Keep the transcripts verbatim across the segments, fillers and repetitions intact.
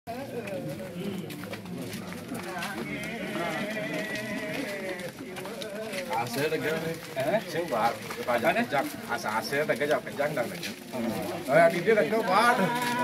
Ase lagi nih, sing buat pajak pajak, asa ase lagi jauh pajak dan lagi. Oh ya di dia lagi buat.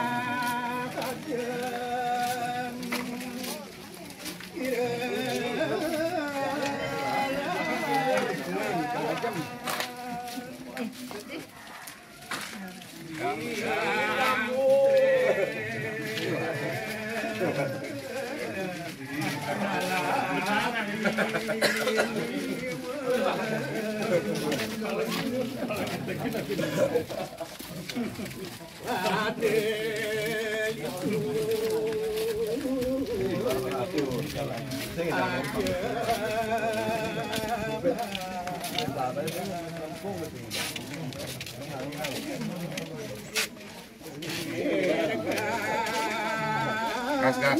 Gas gas.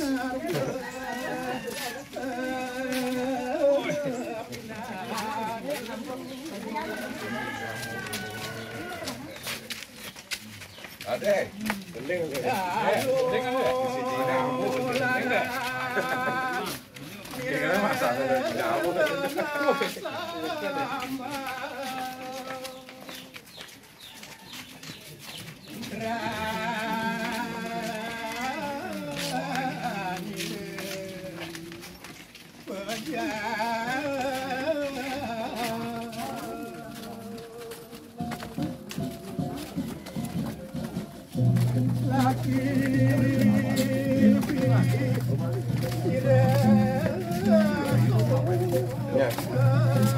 Ada, beling beling. Eh, beling apa? Di sini kamu beling enggak? Kira masak dari jauh. Ya.